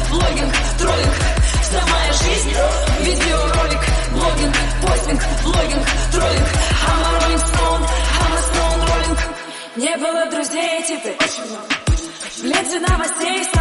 блогинг, троллинг, вся моя жизнь. Видеоролик, блогинг, постинг, блогинг, троллинг. I'm a Rolling Stone, I'm a Stone Rolling. Не было друзей, типа в ленте новостей.